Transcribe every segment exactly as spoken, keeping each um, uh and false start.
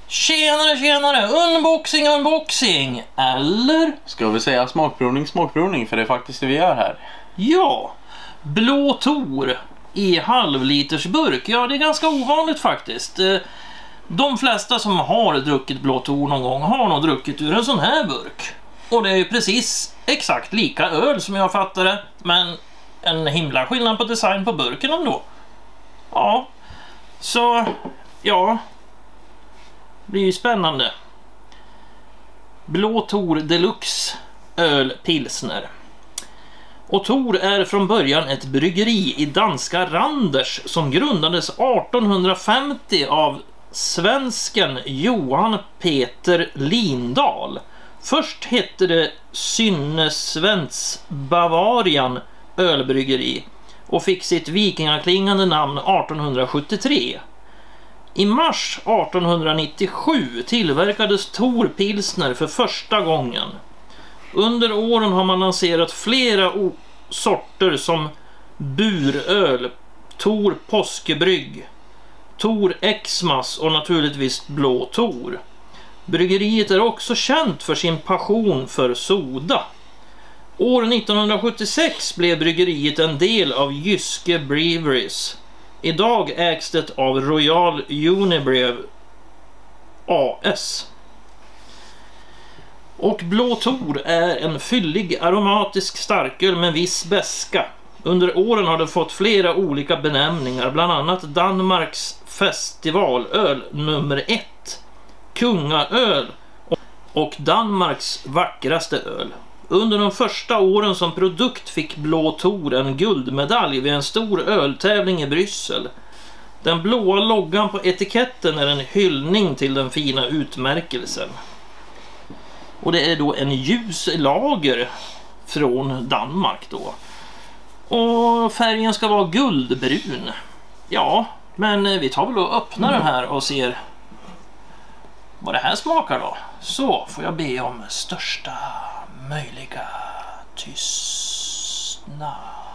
Tjenare, tjenare! Unboxing, unboxing! Eller? Ska vi säga smakprovning, smakprovning? För det är faktiskt det vi gör här. Ja! Blå Tor i halvlitersburk. Ja, det är ganska ovanligt faktiskt. De flesta som har druckit Blå Tor någon gång har nog druckit ur en sån här burk. Och det är ju precis exakt lika öl som jag fattar det. Men en himla skillnad på design på burken ändå. Ja, så ja, det blir ju spännande. Blå Tor Deluxe öl pilsner. Och Tor är från början ett bryggeri i danska Randers som grundades artonhundrafemtio av svensken Johan Peter Lindahl. Först hette det Synnesvens Bavarian ölbryggeri och fick sitt vikingaklingande namn artonhundrasjuttiotre. I mars artonhundranittiosju tillverkades Tor pilsner för första gången. Under åren har man lanserat flera sorter som buröl, Tor påskebrygg, Tor Xmas och naturligtvis Blå Tor. Bryggeriet är också känt för sin passion för soda. År nittonhundrasjuttiosex blev bryggeriet en del av Jyske Breweries. Idag ägs det av Royal Unibrew A S. Och Blå Tor är en fyllig aromatisk starköl med viss beska. Under åren har det fått flera olika benämningar, bland annat Danmarks festivalöl nummer ett, kungaöl och Danmarks vackraste öl. Under de första åren som produkt fick Blå Tor en guldmedalj vid en stor öltävling i Bryssel. Den blåa loggan på etiketten är en hyllning till den fina utmärkelsen. Och det är då en ljus lager från Danmark då. Och färgen ska vara guldbrun. Ja, men vi tar väl och öppnar den här och ser vad det här smakar då. Så får jag be om största möjliga tystnad.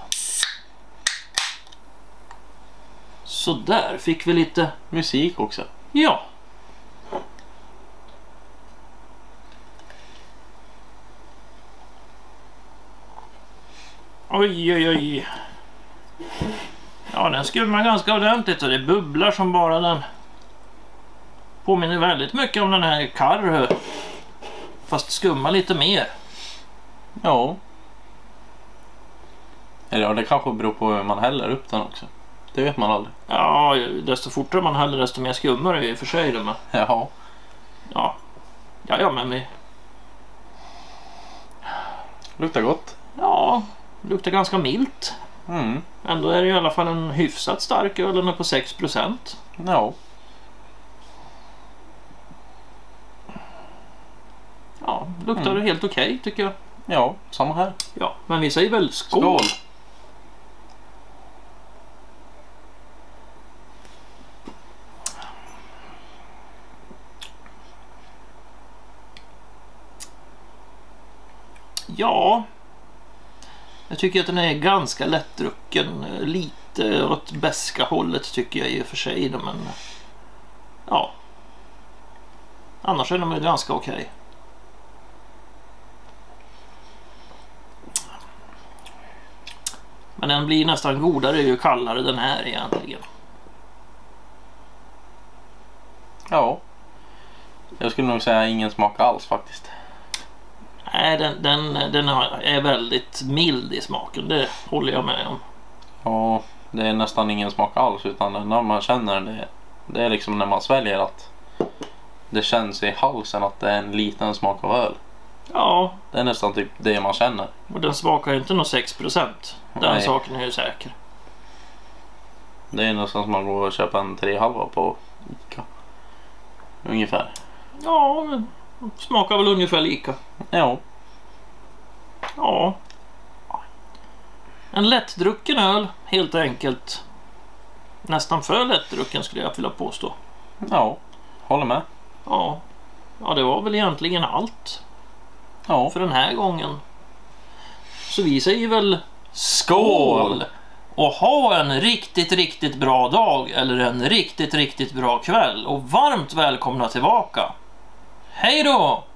Så där fick vi lite musik också. Ja. Oj, oj, oj. Ja, den skummar ganska ordentligt och det bubblar som bara den. Påminner väldigt mycket om den här Karrhö. Fast skummar lite mer. Ja. Eller ja, det kanske beror på hur man häller upp den också. Det vet man aldrig. Ja, desto fortare man häller desto mer skummar det i och för sig. Men... Jaha. Ja. Ja, ja, men vi... Luktar gott. Ja, luktar ganska milt. Mm. Ändå är det i alla fall en hyfsat stark öl, den är på sex procent. Ja. Ja, luktar Mm. helt okej tycker jag. Ja, samma här. Ja, men vi säger väl skål. Skål. Ja, jag tycker att den är ganska lättdrucken. Lite åt beska hållet tycker jag i och för sig. Men ja, annars är den väl ganska okej. Men den blir nästan godare ju kallare den är egentligen. Ja. Jag skulle nog säga ingen smak alls faktiskt. Nej, den, den, den är väldigt mild i smaken, det håller jag med om. Ja, det är nästan ingen smak alls, utan när man känner det, det är liksom när man sväljer att det känns i halsen att det är en liten smak av öl. Ja. Det är nästan typ det man känner. Och den smakar inte någon sex procent. Den Nej. saken är ju säker. Det är nästan som man går och köper en tre halva på Ica. Ungefär. Ja, smakar väl ungefär lika. Ja. Ja. En lättdrucken öl, helt enkelt. Nästan för lättdrucken skulle jag vilja påstå. Ja, håller med. Ja. Ja, det var väl egentligen allt. Ja. För den här gången. Så vi säger väl skål! Och ha en riktigt, riktigt bra dag eller en riktigt, riktigt bra kväll. Och varmt välkomna tillbaka. Hej då!